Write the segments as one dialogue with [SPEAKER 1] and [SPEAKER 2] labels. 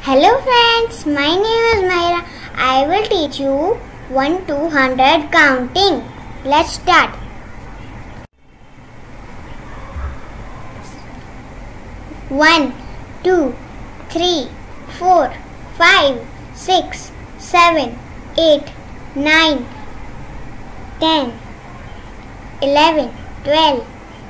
[SPEAKER 1] Hello friends, my name is Myra. I will teach you 1 to 100 counting. Let's start. 1, 2, 3, 4, 5, 6, 7, 8, 9, 10, 11, 12,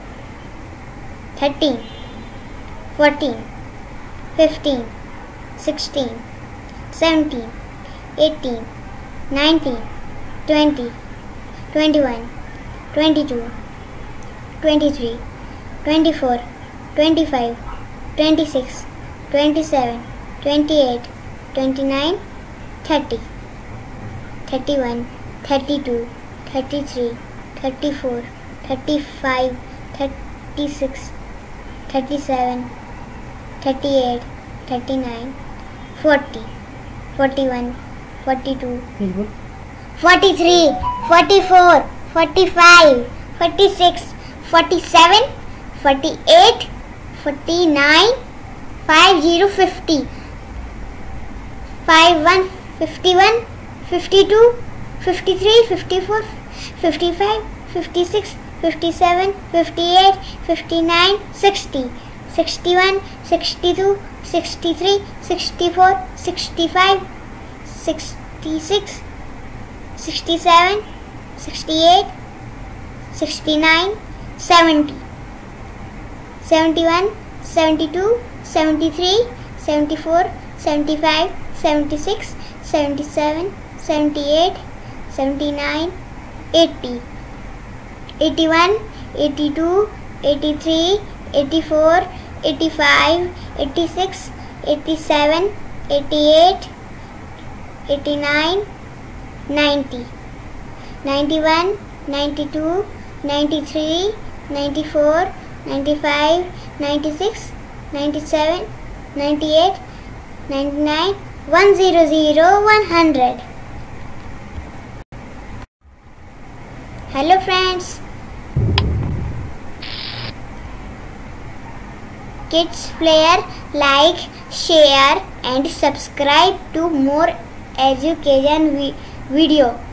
[SPEAKER 1] 13, 14, 15, 16, 17, 18, 19, 20, 21, 22, 23, 24, 25, 26, 27, 28, 29, 30, 31, 32, 33, 34, 35, 36, 37, 38, 39, 40, 41, 42, 43, 44, 45, 46, 47, 48, 49, 50, 50, 51, 51, 52, 53, 54, 55, 56, 57, 58, 59, 60, 61, 62, 63, 64, 65, 66, 67, 68, 69, 70, 71, 72, 73, 74, 75, 76, 77, 78, 79, 80, 81, 82, 83, 84, 85, 86, 87, 88, 89, 90, 91, 92, 93, 94, 95, 96, 97, 98, 99, 100, 100. Hello friends. KIDSFLAIR, like, share and subscribe to more education video.